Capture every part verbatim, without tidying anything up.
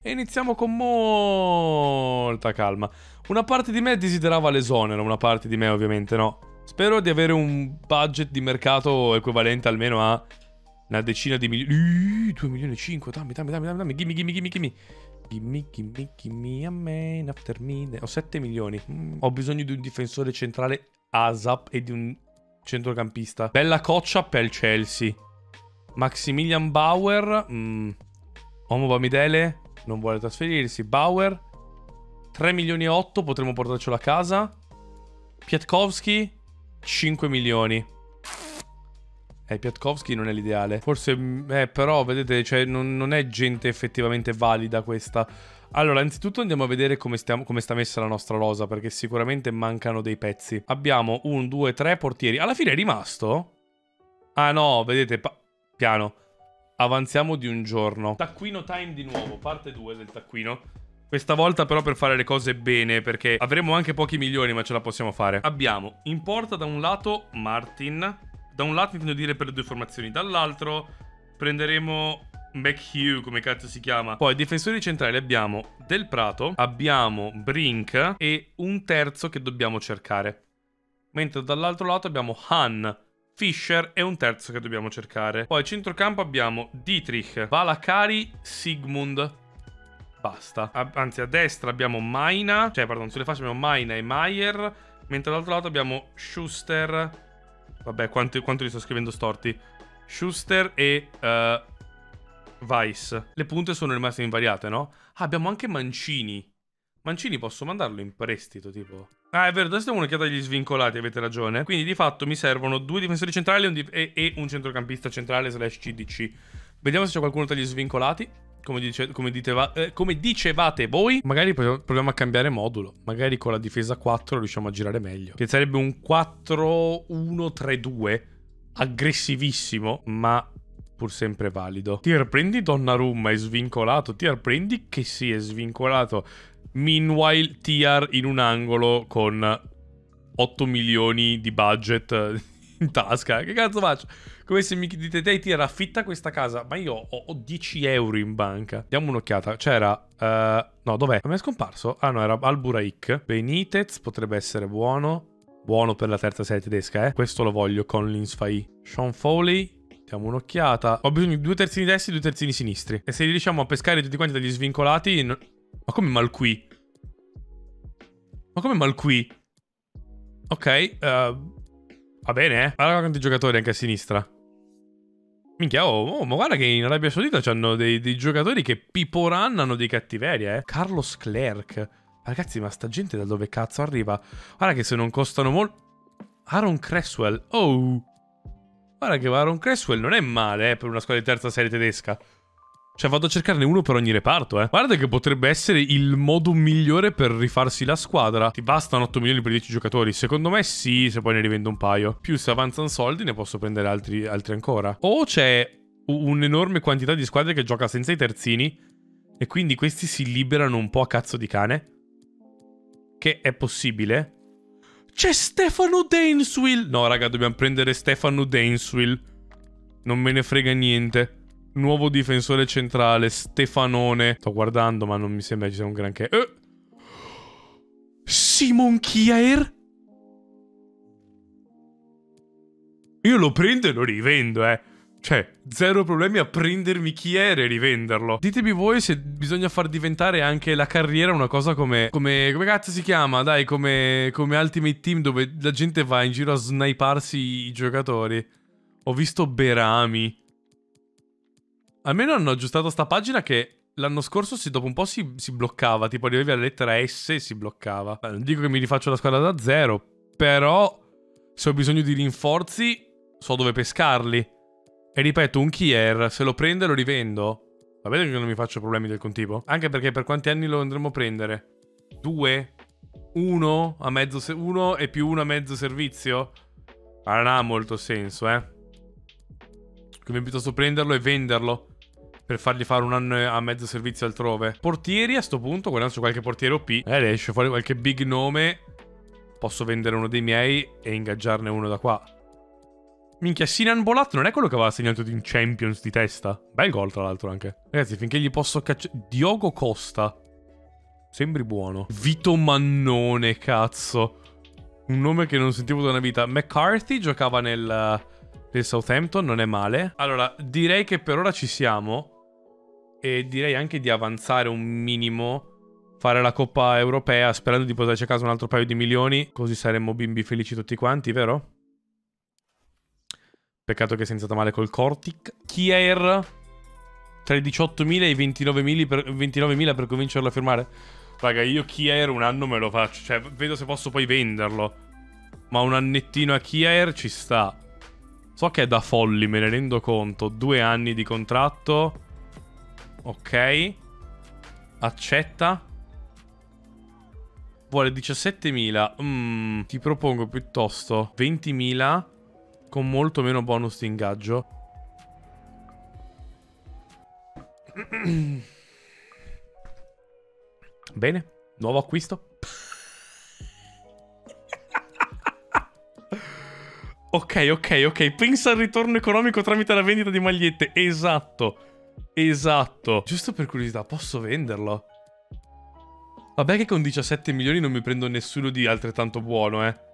E iniziamo con molta calma. Una parte di me desiderava l'esonero, una parte di me ovviamente no. Spero di avere un budget di mercato equivalente almeno a una decina di milioni. due milioni e cinque, dammi, dammi, dammi, dammi, gimme, gimme, gimme, gimme. Gimme, gimme, gimme a man after me. Ho sette milioni. Mm. Ho bisogno di un difensore centrale ASAP e di un centrocampista. Bella coccia per il Chelsea. Maximilian Bauer. Mm. Omo Bamidele non vuole trasferirsi. Bauer. tre milioni e otto, potremmo portarcelo a casa. Piatkowski. cinque milioni. Eh, Piatkowski non è l'ideale. Forse, eh, però, vedete, cioè, non, non è gente effettivamente valida questa. Allora, innanzitutto andiamo a vedere come, stiamo, come sta messa la nostra rosa, perché sicuramente mancano dei pezzi. Abbiamo un, due, tre portieri. Alla fine è rimasto? Ah no, vedete, piano. Avanziamo di un giorno. Taccuino time di nuovo, parte due del taccuino. Questa volta però per fare le cose bene, perché avremo anche pochi milioni, ma ce la possiamo fare. Abbiamo in porta da un lato Martin. Da un lato intendo dire per le due formazioni. Dall'altro prenderemo McHugh, come cazzo si chiama. Poi difensori centrali abbiamo Del Prato, abbiamo Brink e un terzo che dobbiamo cercare. Mentre dall'altro lato abbiamo Han, Fischer e un terzo che dobbiamo cercare. Poi centrocampo abbiamo Dietrich, Valakari, Sigmund. Basta. A anzi, a destra abbiamo Maina. Cioè, pardon, sulle fasce abbiamo Maina e Maier. Mentre dall'altro lato abbiamo Schuster. Vabbè, quanto, quanto li sto scrivendo storti. Schuster e uh, Weiss. Le punte sono rimaste invariate, no? Ah, abbiamo anche Mancini. Mancini posso mandarlo in prestito, tipo. Ah, è vero, adesso diamo un'occhiata agli svincolati, avete ragione. Quindi di fatto mi servono due difensori centrali e un, dif e, e un centrocampista centrale slash C D C. Vediamo se c'è qualcuno tra gli svincolati. Come, dice, come, diteva, eh, come dicevate voi. Magari proviamo a cambiare modulo. Magari con la difesa quattro riusciamo a girare meglio. Che sarebbe un quattro uno tre due. Aggressivissimo, ma pur sempre valido. Tier, prendi Donnarumma, è svincolato. Tier, prendi che sì, è svincolato. Meanwhile, Tier in un angolo con otto milioni di budget in tasca. Che cazzo faccio? Come se mi dite, dai Tier, affitta questa casa. Ma io ho, ho dieci euro in banca. Diamo un'occhiata. C'era... Uh, no, dov'è? Mi è scomparso? Ah no, era Alburaik. Benitez potrebbe essere buono. Buono per la terza serie tedesca, eh. Questo lo voglio con l'Insfai. Sean Foley. Diamo un'occhiata. Ho bisogno di due terzini destri e due terzini sinistri. E se riusciamo a pescare tutti quanti dagli svincolati... No... Ma come mal qui? Ma come mal qui? Ok, uh, va bene, eh. Guarda quanti giocatori anche a sinistra. Minchia, oh, oh, ma guarda che in Arabia Saudita c'hanno dei, dei giocatori che Piporan hanno di cattiveria, eh. Carlos Clerc. Ragazzi, ma sta gente da dove cazzo arriva? Guarda che se non costano molto... Aaron Cresswell. Oh. Guarda che Aaron Cresswell non è male, eh, per una squadra di terza serie tedesca. Cioè, vado a cercarne uno per ogni reparto, eh. Guarda che potrebbe essere il modo migliore per rifarsi la squadra. Ti bastano otto milioni per dieci giocatori? Secondo me sì, se poi ne rivendo un paio. Più se avanzano soldi ne posso prendere altri, altri ancora. O c'è un'enorme quantità di squadre che gioca senza i terzini e quindi questi si liberano un po' a cazzo di cane. Che è possibile. C'è Stefano Dainswill. No, raga, dobbiamo prendere Stefano Dainswill. Non me ne frega niente. Nuovo difensore centrale, Stefanone. Sto guardando, ma non mi sembra ci sia un granché. Eh. Simon Kjaer? Io lo prendo e lo rivendo, eh. Cioè, zero problemi a prendermi Kjaer e rivenderlo. Ditemi voi se bisogna far diventare anche la carriera una cosa come... Come, come cazzo si chiama? Dai, come, come Ultimate Team, dove la gente va in giro a sniparsi i giocatori. Ho visto Berami. Almeno hanno aggiustato sta pagina che l'anno scorso si, dopo un po' si, si bloccava. Tipo arrivavi alla lettera S e si bloccava. Beh, non dico che mi rifaccio la squadra da zero, però se ho bisogno di rinforzi so dove pescarli. E ripeto, un Kjaer, se lo prendo e lo rivendo, va bene che non mi faccio problemi del contipo. Anche perché per quanti anni lo andremo a prendere? Due? Uno? A mezzo se uno e più uno a mezzo servizio? Ma non ha molto senso, eh. Quindi piuttosto prenderlo e venderlo per fargli fare un anno a mezzo servizio altrove. Portieri a sto punto, guardando su qualche portiere O P. Eh, esce fuori qualche big nome. Posso vendere uno dei miei e ingaggiarne uno da qua. Minchia, Sinan Bolat non è quello che aveva segnato in Champions di testa? Bel gol, tra l'altro, anche. Ragazzi, finché gli posso cacciare... Diogo Costa. Sembri buono. Vito Mannone, cazzo. Un nome che non sentivo da una vita. McCarthy giocava nel, nel Southampton, non è male. Allora, direi che per ora ci siamo. E direi anche di avanzare un minimo. Fare la Coppa Europea, sperando di poterci a casa un altro paio di milioni. Così saremmo bimbi felici tutti quanti, vero? Peccato che sia iniziata male col Cortic. Kier tra i diciottomila e i ventinovemila per, ventinovemila per convincerlo a firmare. Raga, io Kier un anno me lo faccio. Cioè, vedo se posso poi venderlo. Ma un annettino a Kier ci sta. So che è da folli, me ne rendo conto. Due anni di contratto. Ok. Accetta. Vuole diciassettemila. Mm, ti propongo piuttosto ventimila con molto meno bonus di ingaggio. Bene, nuovo acquisto. Ok, ok, ok. Pensa al ritorno economico tramite la vendita di magliette. Esatto. Esatto. Giusto per curiosità, posso venderlo? Vabbè che con diciassette milioni non mi prendo nessuno di altrettanto buono, eh.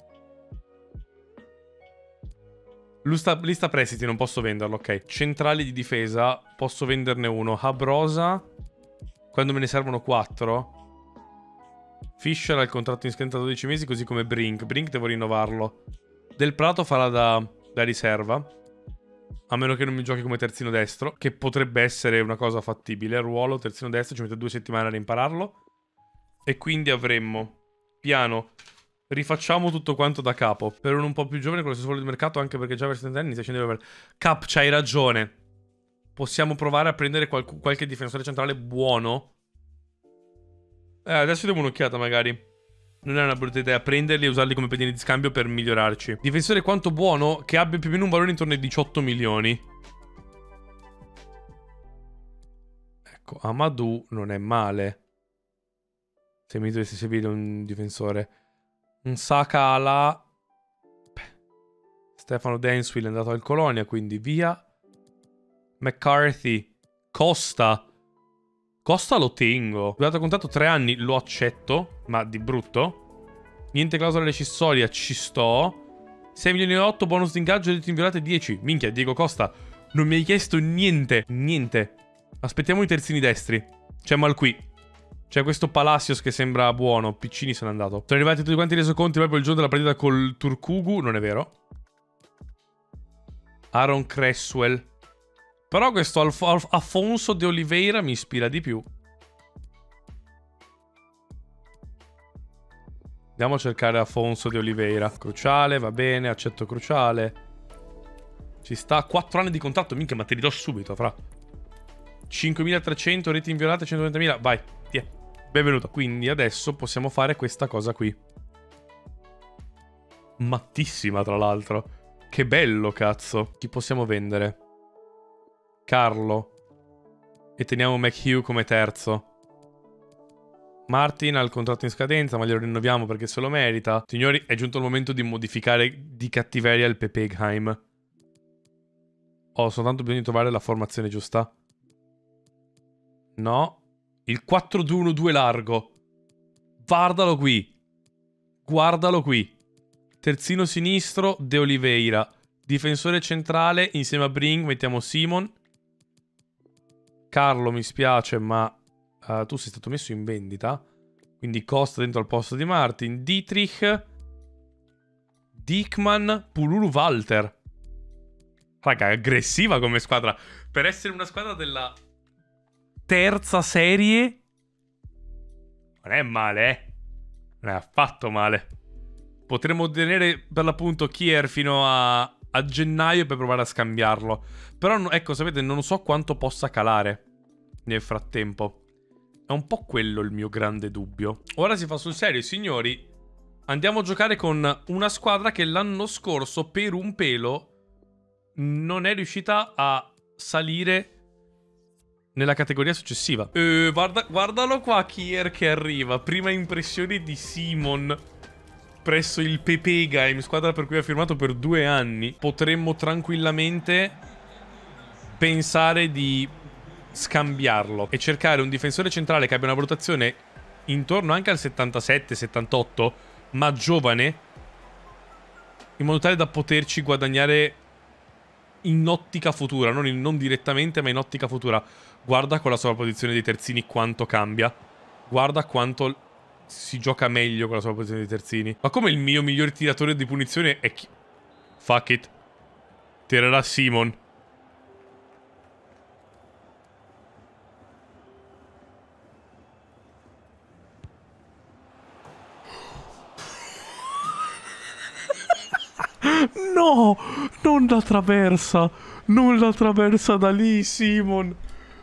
Lista, lista prestiti, non posso venderlo, ok. Centrali di difesa, posso venderne uno. Habrosa, quando me ne servono quattro. Fischer ha il contratto in scadenza dodici mesi, così come Brink. Brink devo rinnovarlo. Del Prato farà da, da riserva. A meno che non mi giochi come terzino destro, che potrebbe essere una cosa fattibile. Ruolo, terzino destro, ci mette due settimane a impararlo. E quindi avremmo, piano, rifacciamo tutto quanto da capo. Per uno un po' più giovane con lo stesso valore di mercato, anche perché già verso trenta anni inizia a scendere per... Cap, c'hai ragione. Possiamo provare a prendere qual qualche difensore centrale buono. Eh, adesso diamo un'occhiata magari. Non è una brutta idea prenderli e usarli come pedini di scambio per migliorarci. Difensore quanto buono, che abbia più o meno un valore intorno ai diciotto milioni. Ecco, Amadou non è male. Se mi dovessi servire un difensore. Un Sakala. Stefano Denswil è andato al Colonia, quindi via. McCarthy. Costa. Costa lo tengo. Durato contratto tre anni, lo accetto. Ma di brutto. Niente clausola rescissoria, ci sto. sei milioni e otto, bonus di ingaggio, diritti inviolati dieci. Minchia, Diego Costa. Non mi hai chiesto niente. Niente. Aspettiamo i terzini destri. C'è Malqui. C'è questo Palacios che sembra buono. Piccini se n'è andato. Sono arrivati tutti quanti resoconti proprio il giorno della partita col Turkugu. Non è vero. Aaron Cresswell. Però questo Alf Alf Afonso de Oliveira mi ispira di più. Andiamo a cercare Afonso de Oliveira. Cruciale, va bene, accetto Cruciale. Ci sta. quattro anni di contratto. Minchia, ma te li do subito, fra. cinquemilatrecento, reti inviolate, centoventamila. Vai, tiè. Benvenuto. Quindi adesso possiamo fare questa cosa qui. Mattissima, tra l'altro. Che bello, cazzo. Chi possiamo vendere? Carlo. E teniamo McHugh come terzo. Martin ha il contratto in scadenza, ma glielo rinnoviamo perché se lo merita. Signori, è giunto il momento di modificare di cattiveria il Pepegheim. Ho soltanto bisogno di trovare la formazione giusta. No. Il quattro due uno due largo. Guardalo qui. Guardalo qui. Terzino sinistro, De Oliveira. Difensore centrale, insieme a Brink mettiamo Simon. Carlo, mi spiace, ma uh, tu sei stato messo in vendita. Quindi Costa dentro al posto di Martin. Dietrich. Dickman. Pululu Walter. Raga, aggressiva come squadra. Per essere una squadra della terza serie non è male, eh. Non è affatto male. Potremmo ottenere per l'appunto Kier fino a, a gennaio per provare a scambiarlo. Però ecco, sapete, non so quanto possa calare nel frattempo. È un po' quello il mio grande dubbio. Ora si fa sul serio, signori. Andiamo a giocare con una squadra che l'anno scorso per un pelo non è riuscita a salire nella categoria successiva. Eh, guarda, guardalo qua, Kier che arriva. Prima impressione di Simon. presso il Pepe Game, squadra per cui ha firmato per due anni, potremmo tranquillamente pensare di scambiarlo e cercare un difensore centrale che abbia una valutazione intorno anche al settantasette settantotto, ma giovane, in modo tale da poterci guadagnare in ottica futura, non, in, non direttamente, ma in ottica futura. Guarda con la sovrapposizione dei terzini quanto cambia. Guarda quanto si gioca meglio con la sovrapposizione dei terzini. Ma come il mio miglior tiratore di punizione è chi... Fuck it. Tirerà Simon. No, non la traversa. Non la traversa da lì, Simon.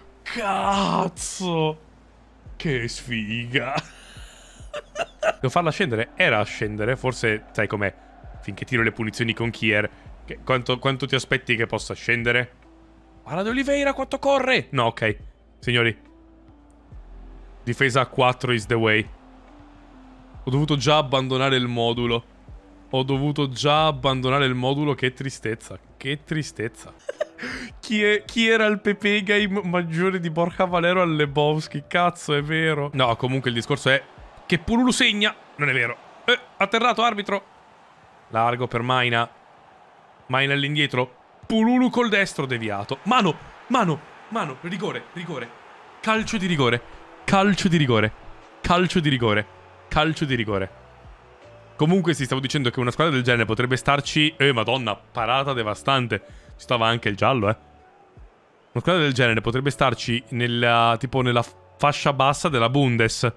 Cazzo. Che sfiga. Devo farla scendere? Era a scendere. Forse, sai com'è, finché tiro le punizioni con Kier, che, quanto, quanto ti aspetti che possa scendere? Guarda di Oliveira quanto corre. No, ok. Signori, difesa a quattro is the way. Ho dovuto già abbandonare il modulo. Ho dovuto già abbandonare il modulo. Che tristezza. Che tristezza. Chi, è, chi era il Pepe Game maggiore di Borja Valero a Lebowski? Cazzo, è vero. No, comunque il discorso è che Pululu segna. Non è vero. Eh, atterrato, arbitro. Largo per Maina. Maina all'indietro. Pululu col destro, deviato. Mano, mano, mano. Rigore, rigore. Calcio di rigore. Calcio di rigore. Calcio di rigore. Calcio di rigore. Comunque si stavo dicendo che una squadra del genere potrebbe starci... Eh, madonna, parata devastante. Ci stava anche il giallo, eh. Una squadra del genere potrebbe starci nella... tipo nella fascia bassa della Bundes.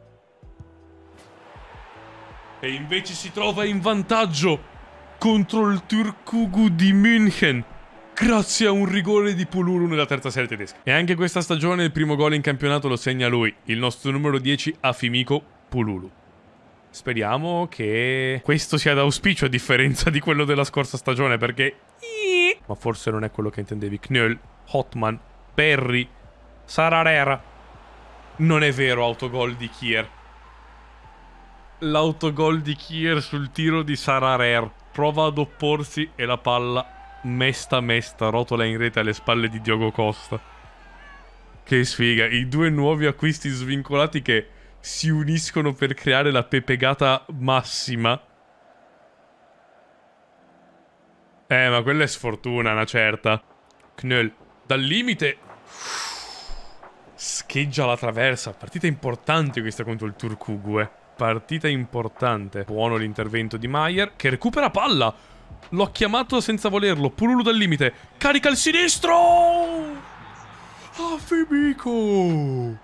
E invece si trova in vantaggio contro il Türkgücü di München, grazie a un rigore di Pululu nella terza serie tedesca. E anche questa stagione il primo gol in campionato lo segna lui, il nostro numero dieci Afimiko Pululu. Speriamo che questo sia d'auspicio a differenza di quello della scorsa stagione, perché... Ma forse non è quello che intendevi. Knöll, Hotman, Perry, Sararera. Non è vero, autogol di Kier. L'autogol di Kier sul tiro di Sararer. Prova ad opporsi e la palla mesta mesta rotola in rete alle spalle di Diogo Costa. Che sfiga. I due nuovi acquisti svincolati che si uniscono per creare la pepegata massima. Eh, ma quella è sfortuna, una certa. Knöll, dal limite. Scheggia la traversa. Partita importante questa contro il Türkgücü, eh. Partita importante. Buono l'intervento di Maier, che recupera palla. L'ho chiamato senza volerlo. Pululu dal limite. Carica il sinistro. Afimiko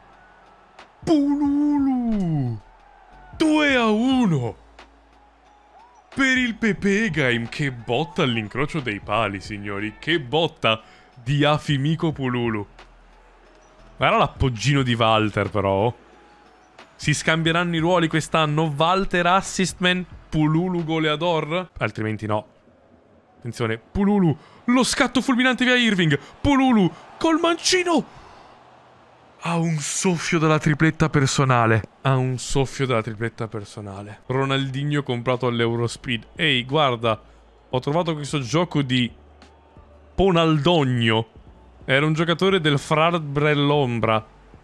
Pululu. due a uno. Per il Pepe Game. Che botta all'incrocio dei pali, signori. Che botta di Afimiko Pululu. Guarda l'appoggino di Walter, però. Si scambieranno i ruoli quest'anno. Walter assistman, Pululu goleador. Altrimenti no. Attenzione, Pululu. Lo scatto fulminante via Irving. Pululu col mancino. Ha un soffio dalla tripletta personale. Ha un soffio dalla tripletta personale. Ronaldinho comprato all'Eurospeed. Ehi, guarda. Ho trovato questo gioco di Ponaldogno. Era un giocatore del Frar Brell'Ombra.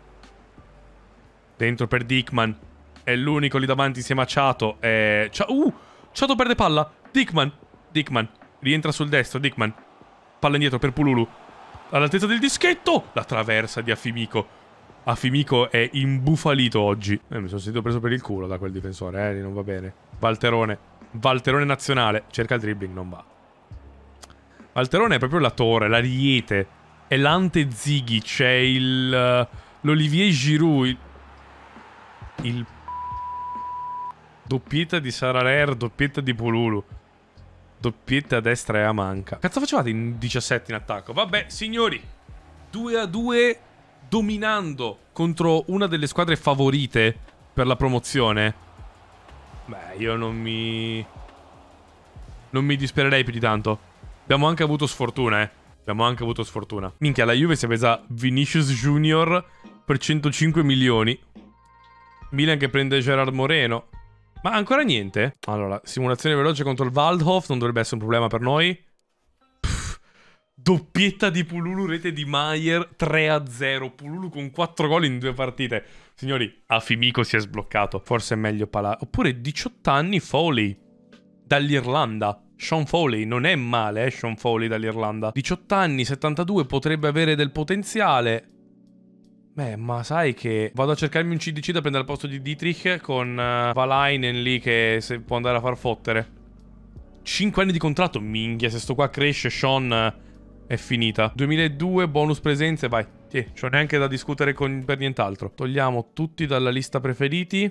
Dentro per Dickman. È l'unico lì davanti insieme a Chato. E... Uh! Chato perde palla. Dickman. Dickman. Rientra sul destro. Dickman. Palla indietro per Pululu. All'altezza del dischetto. La traversa di Afimiko. Afimiko è imbufalito oggi. Eh, mi sono sentito preso per il culo da quel difensore, eh. Non va bene. Valterone. Valterone nazionale. Cerca il dribbling, non va. Valterone è proprio la torre, l'ariete. È l'ante Ziggy. C'è il... l'Olivier Giroud. Il... il... doppietta di Sararer, doppietta di Pululu. Doppietta a destra e a manca. Cazzo facevate in diciassette in attacco? Vabbè, signori. due a due dominando contro una delle squadre favorite per la promozione. Beh, io non mi... non mi dispererei più di tanto. Abbiamo anche avuto sfortuna, eh. Abbiamo anche avuto sfortuna. Minchia, la Juve si è presa Vinicius Junior per centocinque milioni. Milan che prende Gerard Moreno. Ma ancora niente? Allora, simulazione veloce contro il Waldhof non dovrebbe essere un problema per noi. Pff, doppietta di Pululu, rete di Maier, tre a zero. Pululu con quattro gol in due partite. Signori, Afimico si è sbloccato. Forse è meglio Pala... Oppure diciotto anni Foley, dall'Irlanda. Sean Foley, non è male, eh, Sean Foley dall'Irlanda. diciotto anni, settantadue, potrebbe avere del potenziale. Beh, ma sai che vado a cercarmi un C D C da prendere al posto di Dietrich con uh, Valainen lì che se può andare a far fottere. cinque anni di contratto, minchia, se sto qua cresce Sean uh, è finita. duemiladue, bonus presenze, vai. Sì, c'ho neanche da discutere con, per nient'altro. Togliamo tutti dalla lista preferiti.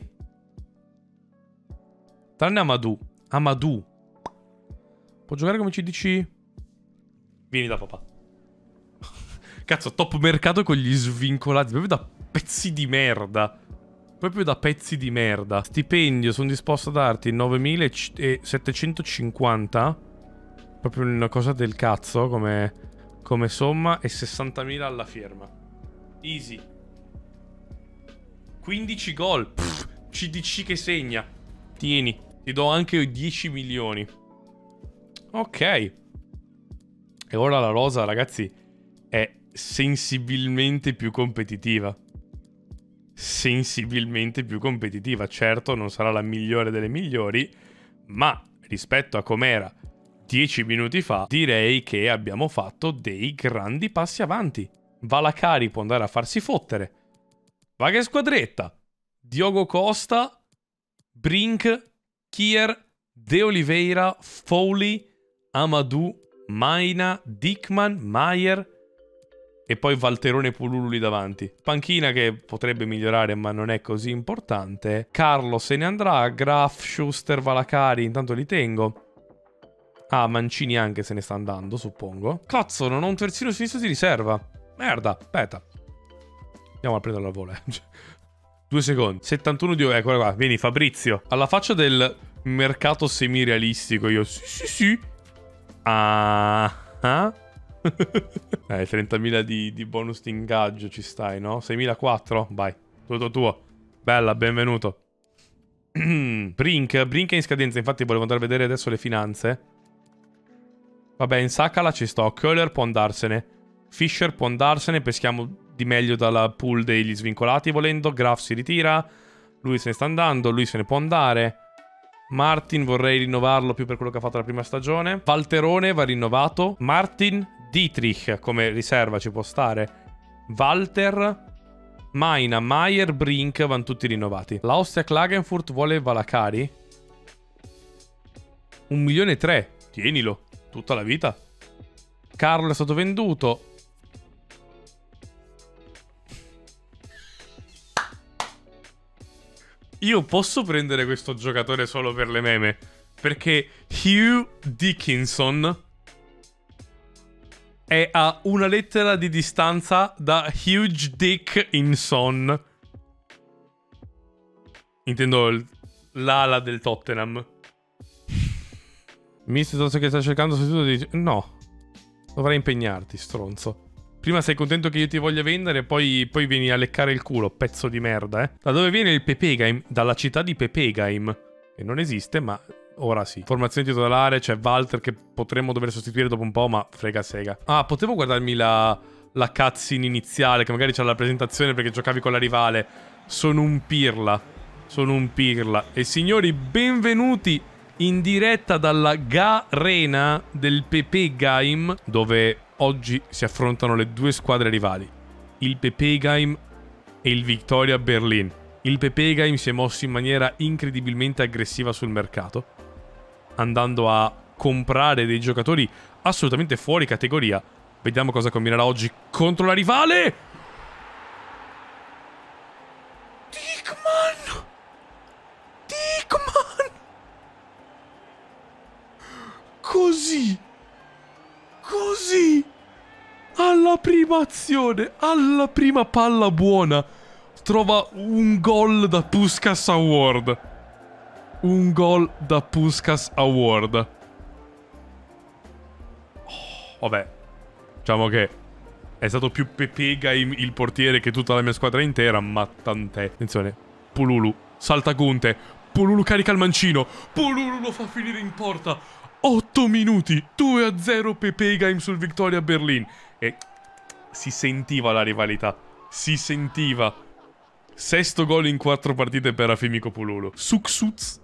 Tranne Amadou. Amadou. Può giocare come C D C? Vieni da papà. Cazzo, top mercato con gli svincolati. Proprio da pezzi di merda. Proprio da pezzi di merda. Stipendio, sono disposto a darti novemilasettecentocinquanta. Proprio una cosa del cazzo come, come somma. E sessantamila alla firma. Easy. quindici gol. Pff, C D C che segna. Tieni. Ti do anche dieci milioni. Ok. E ora la rosa, ragazzi, è sensibilmente più competitiva. Sensibilmente più competitiva. Certo, non sarà la migliore delle migliori, ma rispetto a com'era dieci minuti fa, direi che abbiamo fatto dei grandi passi avanti. Valacari può andare a farsi fottere. Va che squadretta! Diogo Costa, Brink, Kier, De Oliveira, Foley, Amadou, Maina, Dickman, Maier e poi Valterone e Pululu lì davanti. Panchina che potrebbe migliorare ma non è così importante. Carlo se ne andrà, Graf, Schuster, Valacari, intanto li tengo. Ah, Mancini anche se ne sta andando, suppongo. Cazzo, non ho un terzino sinistro di riserva. Merda, aspetta. Andiamo a prenderlo al volo. Due secondi. settantuno di... Eccola qua, vieni Fabrizio. Alla faccia del mercato semirealistico io... Sì, sì, sì. Ah... ah? eh, trentamila di, di bonus di ingaggio ci stai, no? seimilaquattro? Vai, tutto tuo. Bella, benvenuto. Brink, Brink è in scadenza, infatti volevo andare a vedere adesso le finanze. Vabbè, in Sakala ci sto. Köhler può andarsene. Fischer può andarsene, peschiamo di meglio dalla pool degli svincolati volendo. Graf si ritira. Lui se ne sta andando, lui se ne può andare. Martin vorrei rinnovarlo più per quello che ha fatto la prima stagione. Valterone va rinnovato. Martin, Dietrich come riserva ci può stare. Walter, Maina, Maier, Brink vanno tutti rinnovati. L'Austria Klagenfurt vuole Valacari. Un milione e tre. Tienilo. Tutta la vita. Carlo è stato venduto. Io posso prendere questo giocatore solo per le meme. Perché Hugh Dickinson è a una lettera di distanza da Huge Dick in Son. Intendo l'ala del Tottenham. Mister che sta cercando sostituto di... No. Dovrai impegnarti, stronzo. Prima sei contento che io ti voglia vendere, poi, poi vieni a leccare il culo, pezzo di merda, eh. Da dove viene il Pepegaim? Dalla città di Pepegaim. Che non esiste, ma ora sì. Formazione titolare, c'è Walter che potremmo dover sostituire dopo un po', ma frega sega. Ah, potevo guardarmi la, la cutscene iniziale, che magari c'era la presentazione perché giocavi con la rivale. Sono un pirla. Sono un pirla. E signori, benvenuti in diretta dalla Garena del Pepegaim, dove oggi si affrontano le due squadre rivali, il Pepegaim e il Victoria Berlin. Il Pepegaim si è mosso in maniera incredibilmente aggressiva sul mercato, andando a comprare dei giocatori assolutamente fuori categoria. Vediamo cosa combinerà oggi contro la rivale. Dickman! Dickman! Così! Così! Alla prima azione, alla prima palla buona, trova un gol da Puskás Award. Un gol da Puskás Award. Oh, vabbè, diciamo che è stato più Pepegaim il portiere che tutta la mia squadra intera, ma tant'è. Attenzione, Pululu, saltagunte. Pululu carica il mancino. Pululu lo fa finire in porta. otto minuti. due a zero Pepegaim sul Victoria Berlin. E si sentiva la rivalità. Si sentiva. Sesto gol in quattro partite per Afimiko Pululu. Suksuz.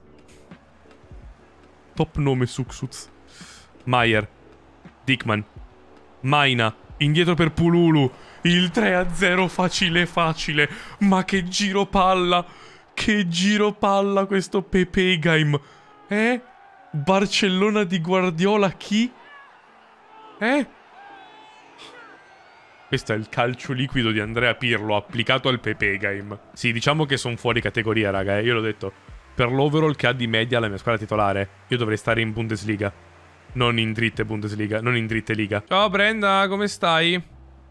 Top nome Suksuz. Maier. Dickman. Maina. Indietro per Pululu. Il tre a zero facile facile. Ma che giro palla. Che giro palla questo Pepegaim. Eh? Barcellona di Guardiola chi? Eh? Questo è il calcio liquido di Andrea Pirlo applicato al Pepegaim. Sì, diciamo che sono fuori categoria, raga, eh. Io l'ho detto. Per l'overall che ha di media la mia squadra titolare, io dovrei stare in Bundesliga. Non in dritte Bundesliga, non in dritte Liga. Ciao Brenda, come stai?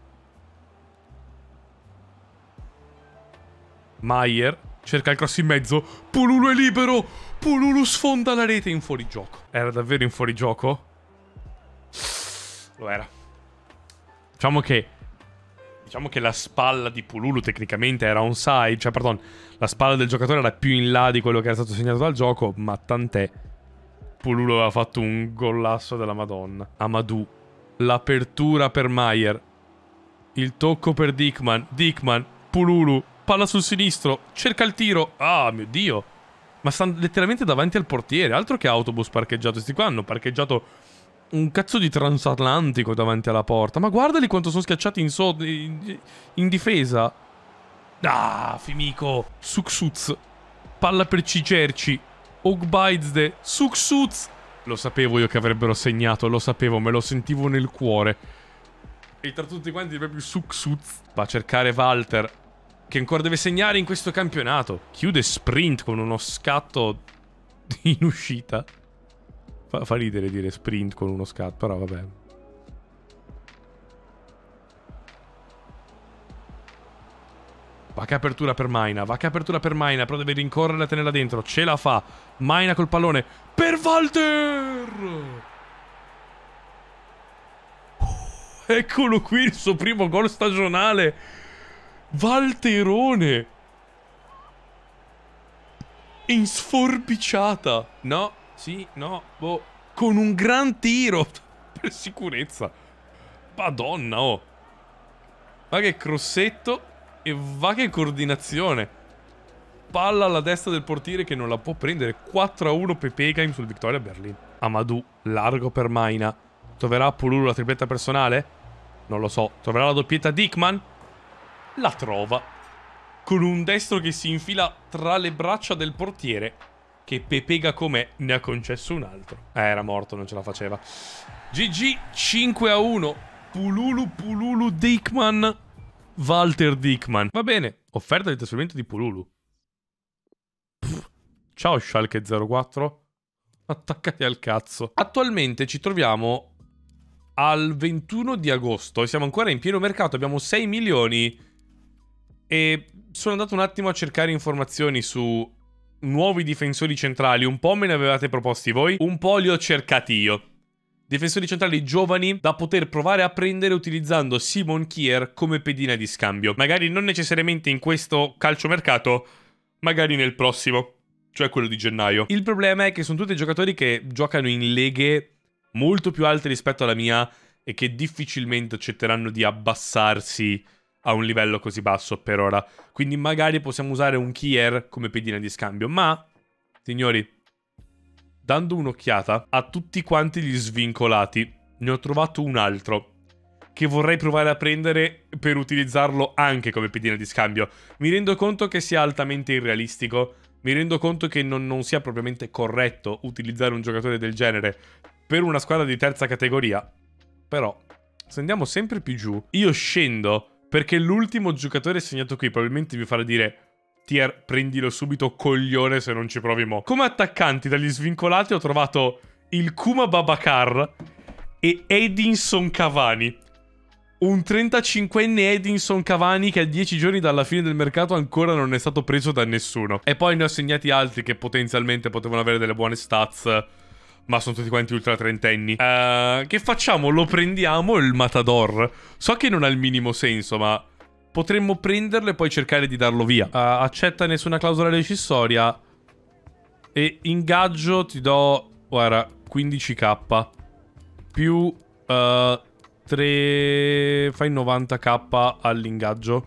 Maier cerca il cross in mezzo. Pululu è libero. Pululu sfonda la rete in fuorigioco. Era davvero in fuorigioco? Lo era. Diciamo che Diciamo che la spalla di Pululu tecnicamente era onside. Cioè, pardon, la spalla del giocatore era più in là di quello che era stato segnato dal gioco. Ma tant'è. Pululu aveva fatto un golasso della Madonna. Amadou. L'apertura per Maier. Il tocco per Dickman. Dickman. Pululu. Palla sul sinistro. Cerca il tiro. Ah, mio Dio. Ma stanno letteralmente davanti al portiere. Altro che autobus parcheggiato. Questi qua hanno parcheggiato un cazzo di transatlantico davanti alla porta. Ma guardali quanto sono schiacciati in, so in, in difesa. Ah, Fimiko. Suksuz. Palla per Cicerci. Ogbaizde. Suksuz. Lo sapevo io che avrebbero segnato. Lo sapevo, me lo sentivo nel cuore. E tra tutti quanti proprio Suksuz. Va a cercare Walter, che ancora deve segnare in questo campionato. Chiude sprint con uno scatto in uscita. Fa, fa ridere dire sprint con uno scatto, però vabbè. Va che apertura per Maina, va che apertura per Maina, però deve rincorrere e tenerla dentro. Ce la fa. Maina col pallone. Per Walter! Eccolo qui il suo primo gol stagionale. Walterone. In sforbiciata. No. Sì, no, boh. Con un gran tiro. Per sicurezza. Madonna, oh. Va che crossetto. E va che coordinazione. Palla alla destra del portiere che non la può prendere. quattro a uno Pepegaim sul Victoria Berlin. Amadou, largo per Maina. Troverà Pululu la tripletta personale? Non lo so. Troverà la doppietta Dickman? La trova. Con un destro che si infila tra le braccia del portiere, che Pepega com'è ne ha concesso un altro. Eh, era morto, non ce la faceva. G G, cinque a uno. Pululu, Pululu, Dickman. Walter Dickman. Va bene, offerta di trasferimento di Pululu. Pff. Ciao Schalke zero quattro. Attaccati al cazzo. Attualmente ci troviamo al ventuno di agosto e siamo ancora in pieno mercato. Abbiamo sei milioni. E sono andato un attimo a cercare informazioni su nuovi difensori centrali. Un po' me ne avevate proposti voi, un po' li ho cercati io. Difensori centrali giovani da poter provare a prendere utilizzando Simon Kjær come pedina di scambio. Magari non necessariamente in questo calciomercato, magari nel prossimo, cioè quello di gennaio. Il problema è che sono tutti giocatori che giocano in leghe molto più alte rispetto alla mia e che difficilmente accetteranno di abbassarsi a un livello così basso per ora. Quindi magari possiamo usare un Kjær come pedina di scambio. Ma, signori, dando un'occhiata a tutti quanti gli svincolati, ne ho trovato un altro che vorrei provare a prendere per utilizzarlo anche come pedina di scambio. Mi rendo conto che sia altamente irrealistico. Mi rendo conto che non, non sia propriamente corretto utilizzare un giocatore del genere per una squadra di terza categoria. Però, se andiamo sempre più giù, io scendo perché l'ultimo giocatore segnato qui probabilmente vi farà dire: Tier, prendilo subito, coglione, se non ci provi mo. Come attaccanti dagli svincolati ho trovato il Kuma Babacar e Edinson Cavani. Un trentacinquenne Edinson Cavani che a dieci giorni dalla fine del mercato ancora non è stato preso da nessuno. E poi ne ho segnati altri che potenzialmente potevano avere delle buone stats, ma sono tutti quanti ultra trentenni. Uh, che facciamo? Lo prendiamo il Matador? So che non ha il minimo senso, ma potremmo prenderlo e poi cercare di darlo via. Uh, accetta nessuna clausola rescissoria. E ingaggio ti do, guarda, quindici k. Più uh, tre... Fai novanta k all'ingaggio.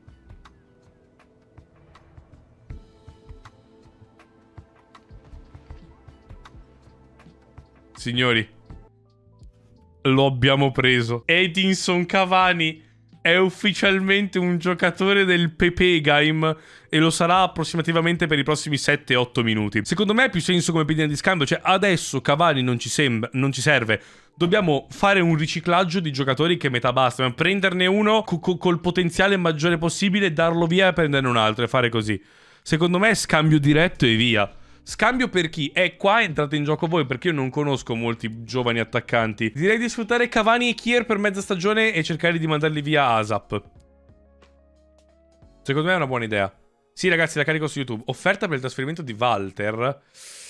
Signori, lo abbiamo preso. Edinson Cavani è ufficialmente un giocatore del Pepe Game e lo sarà approssimativamente per i prossimi sette otto minuti. Secondo me ha più senso come pedina di scambio. Cioè, adesso Cavani non ci, sembra, non ci serve. Dobbiamo fare un riciclaggio di giocatori che metà basta. Ma prenderne uno co co col potenziale maggiore possibile, darlo via e prenderne un altro e fare così. Secondo me scambio diretto e via. Scambio per chi? È qua, entrate in gioco voi, perché io non conosco molti giovani attaccanti. Direi di sfruttare Cavani e Kier per mezza stagione e cercare di mandarli via a ASAP. Secondo me è una buona idea. Sì, ragazzi, la carico su YouTube. Offerta per il trasferimento di Walter.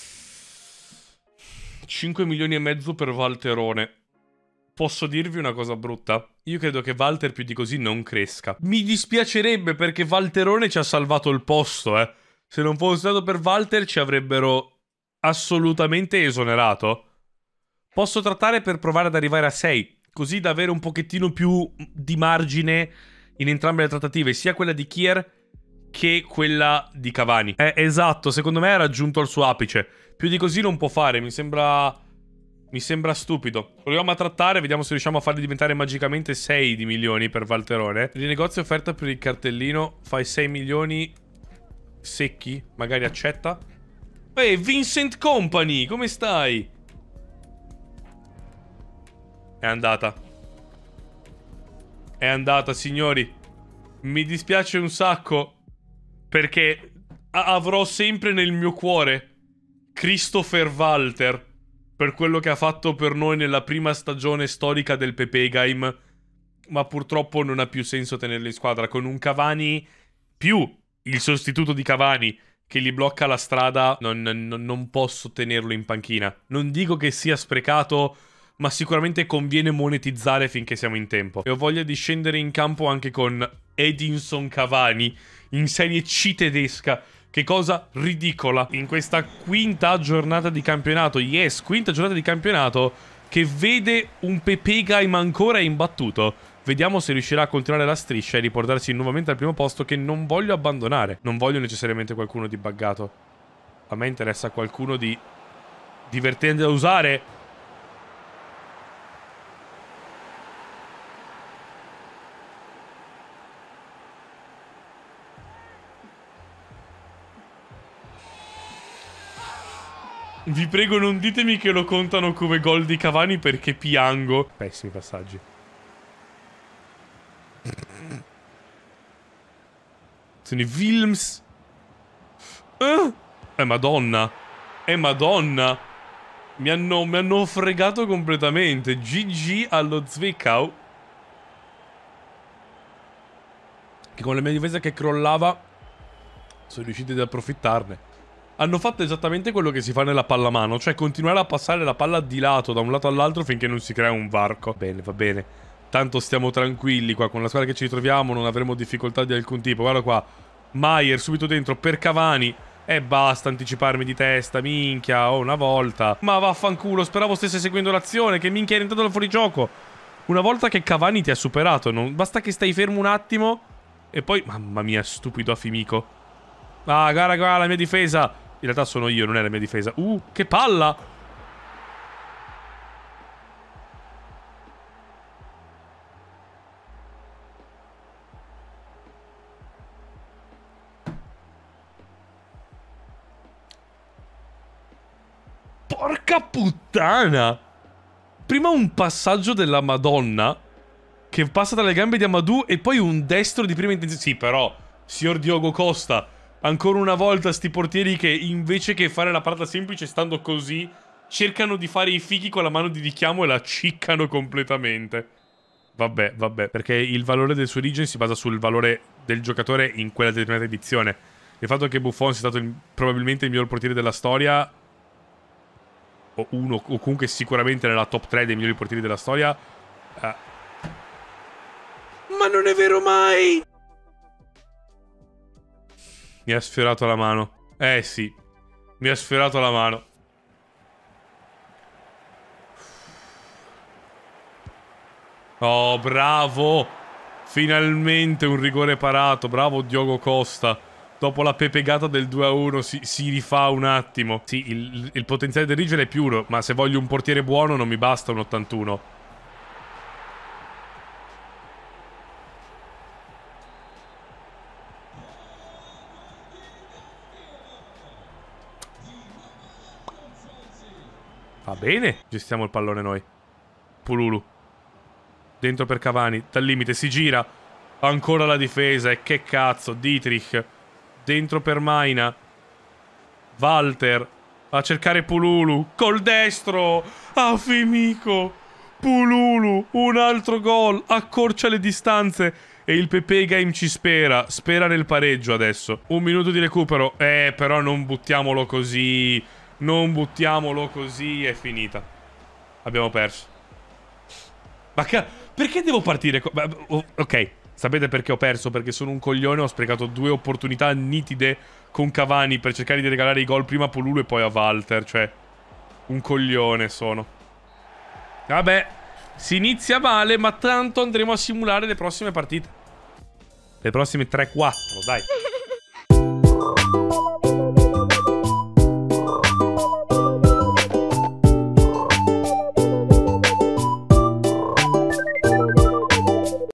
cinque milioni e mezzo per Walterone. Posso dirvi una cosa brutta? Io credo che Walter più di così non cresca. Mi dispiacerebbe perché Walterone ci ha salvato il posto, eh. Se non fosse stato per Walter ci avrebbero assolutamente esonerato. Posso trattare per provare ad arrivare a sei, così da avere un pochettino più di margine in entrambe le trattative, sia quella di Kier che quella di Cavani. Eh, esatto, secondo me ha raggiunto il suo apice. Più di così non può fare, mi sembra... Mi sembra stupido. Proviamo a trattare, vediamo se riusciamo a farli diventare magicamente sei di milioni per Walterone. Rinegozio offerta per il cartellino, fai sei milioni... secchi, magari accetta. Ehi, Vincent Kompany, come stai? È andata. È andata, signori. Mi dispiace un sacco, perché avrò sempre nel mio cuore Christopher Walter, per quello che ha fatto per noi nella prima stagione storica del Pepe Game. Ma purtroppo non ha più senso tenerlo in squadra. Con un Cavani più il sostituto di Cavani che gli blocca la strada, non, non, non posso tenerlo in panchina. Non dico che sia sprecato, ma sicuramente conviene monetizzare finché siamo in tempo. E ho voglia di scendere in campo anche con Edinson Cavani in Serie C tedesca. Che cosa ridicola. In questa quinta giornata di campionato, yes, quinta giornata di campionato, che vede un Pepe Game ancora imbattuto. Vediamo se riuscirà a continuare la striscia e riportarsi nuovamente al primo posto, che non voglio abbandonare. Non voglio necessariamente qualcuno di buggato. A me interessa qualcuno di divertente da usare. Vi prego, non ditemi che lo contano come gol di Cavani perché piango. Pessimi passaggi. Sono i Wilms. Eh, eh madonna. Eh madonna. Mi hanno, mi hanno fregato completamente. G G allo Zwickau, che con la mia difesa che crollava sono riusciti ad approfittarne. Hanno fatto esattamente quello che si fa nella pallamano, cioè continuare a passare la palla di lato da un lato all'altro finché non si crea un varco. Bene, va bene. Tanto stiamo tranquilli qua, con la squadra che ci ritroviamo non avremo difficoltà di alcun tipo. Guarda qua, Maier subito dentro per Cavani. E basta anticiparmi di testa, minchia, oh, una volta. Ma vaffanculo, speravo stesse seguendo l'azione, che minchia è rientrato dal fuorigioco. Una volta che Cavani ti ha superato, non... basta che stai fermo un attimo e poi... Mamma mia, stupido Afimico. Ah, guarda qua, la mia difesa. In realtà sono io, non è la mia difesa. Uh, che palla! Porca puttana! Prima un passaggio della Madonna che passa tra le gambe di Amadou e poi un destro di prima intenzione. Sì, però, signor Diogo Costa, ancora una volta sti portieri che invece che fare la parata semplice stando così, cercano di fare i fighi con la mano di richiamo e la ciccano completamente. Vabbè, vabbè, perché il valore del suo origine si basa sul valore del giocatore in quella determinata edizione. Il fatto che Buffon sia stato il, probabilmente il miglior portiere della storia, o uno, o comunque sicuramente nella top tre dei migliori portieri della storia. Uh. Ma non è vero mai! Mi ha sfiorato la mano. Eh sì. Mi ha sfiorato la mano. Oh, bravo. Finalmente un rigore parato. Bravo Diogo Costa. Dopo la pepegata del due a uno si, si rifà un attimo. Sì, il, il potenziale del Rigel è più, ma se voglio un portiere buono non mi basta un ottantuno. Va bene. Gestiamo il pallone noi. Pululu. Dentro per Cavani. Dal limite si gira. Ancora la difesa. E che cazzo. Dietrich. Dentro per Maina. Walter. Va a cercare Pululu. Col destro. Ah, Fimico. Pululu. Un altro gol. Accorcia le distanze. E il Pepe Game ci spera. Spera nel pareggio adesso. Un minuto di recupero. Eh, però non buttiamolo così. Non buttiamolo così. È finita. Abbiamo perso. Ma che... Perché devo partire? Ok. Sapete perché ho perso? Perché sono un coglione, ho sprecato due opportunità nitide con Cavani per cercare di regalare i gol prima a Pululu e poi a Walter. Cioè, un coglione sono. Vabbè, si inizia male, ma tanto andremo a simulare le prossime partite. Le prossime tre quattro, dai.